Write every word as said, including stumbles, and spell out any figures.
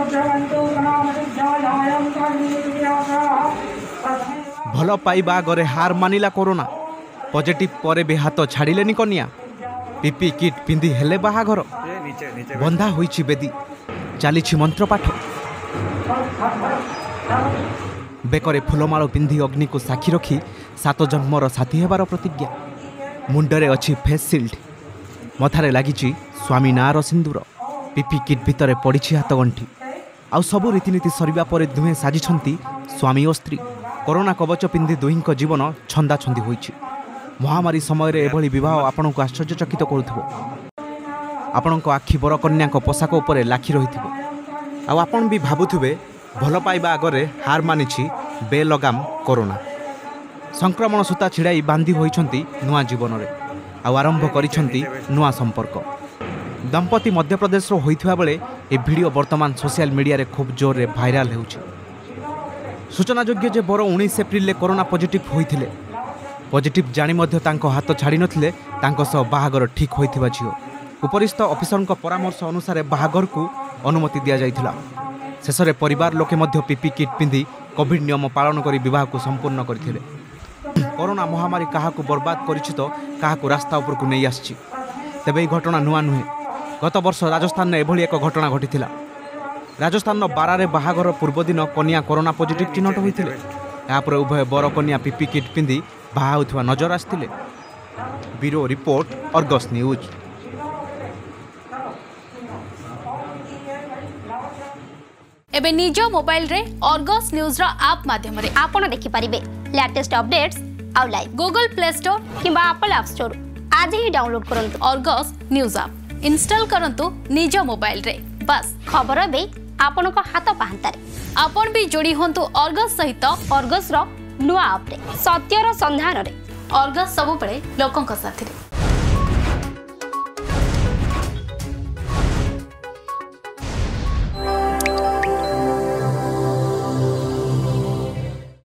भल पाइबा आगरे हार मानिला कोरोना पॉजिटिव परे भी हाथ छाड़िलेनी कन्या पीपी किट पिंधि हेले बाहाघर बंधा होईछि बेदी चली मंत्रपाठ बेकरे फुलमाल पिंधि अग्नि को साक्षी रखी सात जन्मर साथी हेबार प्रतिज्ञा मुंडरे अच्छी फेस सिल्ड मथारे लगी स्वामी नार सिंदूर पीपी किट भितर पड़ी हाथ गंठी आउ सबु रीतिनीति सरिबा परे दुहे साजिछंती स्वामी और स्त्री कोरोना कवच पिंधि दुहींक जीवन छंदा छंदी होईछि महामारी समय एभली विवाह आपण को आश्चर्यचकित करुथिबो आपण आखि बर कन्या पोशाक उपरे लाखी रहिथिबो आ आपण भी भाबुथिबे भल पाइबा आगरे हार मानिछि बेलगाम कोरोना संक्रमण सूता छिड़ाई बांधी होइछंती नुआ जीवन रे आ आरंभ करिछंती नुआ संपर्क दंपति मध्यप्रदेश रो होइथिबा बेले ए वीडियो वर्तमान सोशल मीडिया रे खूब जोर रे भाइराल हेउछि सूचनायोग्य जे बर उन्नीस एप्रिल ले कोरोना पॉजिटिव होइथिले पॉजिटिव जानी मध्य तांको हाथ छाड़ी नथिले तांको सह बाहागर ठीक होइथिबा झियो उपरिस्थ ऑफिसर को परामर्श अनुसार बाहागर को अनुमति दिया जाइथिला शेषरे परिवार लोके मध्य पीपी किट पिंधि कोविड नियम पालन करी विवाह को संपूर्ण करथिले कोरोना महामारी काहाकू बर्बाद करिछि तो काहाकू रास्ता ऊपर को नहीं आछि तेबे घटना नुआ नुहे गत वर्ष राजस्थान में एभली एक घटना घटिथिला राजस्थान बारारे बाहागर पूर्व दिन कन्या कोरोना पॉजिटिव चिन्हट होइथिले यापर उभय बर कन्या पीपी किट पिंधि बाहा होइथिबा नजर आस्थिले ब्यूरो रिपोर्ट अर्गस न्यूज। एबे निज मोबाइल रे अर्गस न्यूज रो ऐप माध्यम रे आपण देखि परिबे लेटेस्ट अपडेट्स आउ लाइव गूगल प्ले स्टोर किबा एप्पल ऐप स्टोर आज ही डाउनलोड करंतु अर्गस न्यूज ऐप इंस्टॉल करंतु निज मोबाइल रे बस खबर बे आपण को हाथ पाहंतारे आपण भी जोड़ी होंतु अर्गस सहित अर्गस रो नुआ ऐप रे सत्यर संधान रे अर्गस सब पड़े लोकन का साथी रे।